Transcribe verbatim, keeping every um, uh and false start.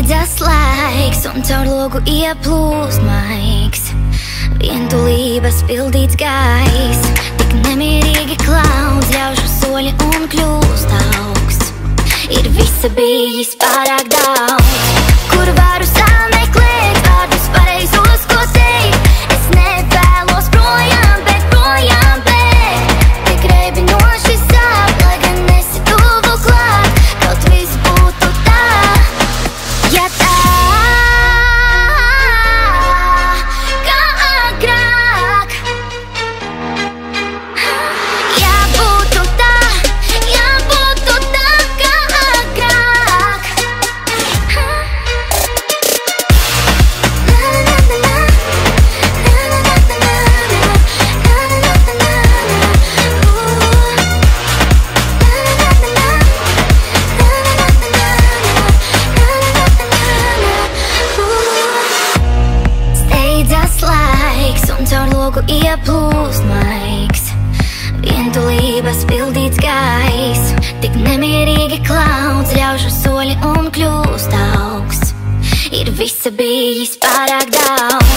Steidzas laiks un caur logu ieplūst maigs, vientulības pildīts gaiss, tik nemierīgi klauds, ļaužu soļi un kļūst augsts. Ir visa bijis pārāk daudz, kur varu sameklēt vārdus pareizos, ko teikt. Es nevēlos projām, bet projām, bet tik reibinoši sāp, lai gan esi tuvu klāt, kaut viss būtu tā, ja tā, kā agrāk. Ja būtu tā, ja būtu tā, kā agrāk. Steidzas laiks un caur logu ieplūst maigs, vientulības pildīts gaiss, tik nemierīgi klauds, ļaužu soļi un kļūst augsts. Ir visa bijis pārāk daudz.